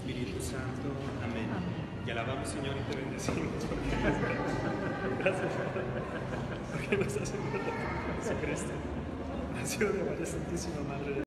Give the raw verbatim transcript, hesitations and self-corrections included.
Espíritu Santo. Amén. Amén. Y alabamos, Señor, y te bendecimos. Gracias. Porque nos has enviado a Jesucristo. Nació de María Santísima Madre de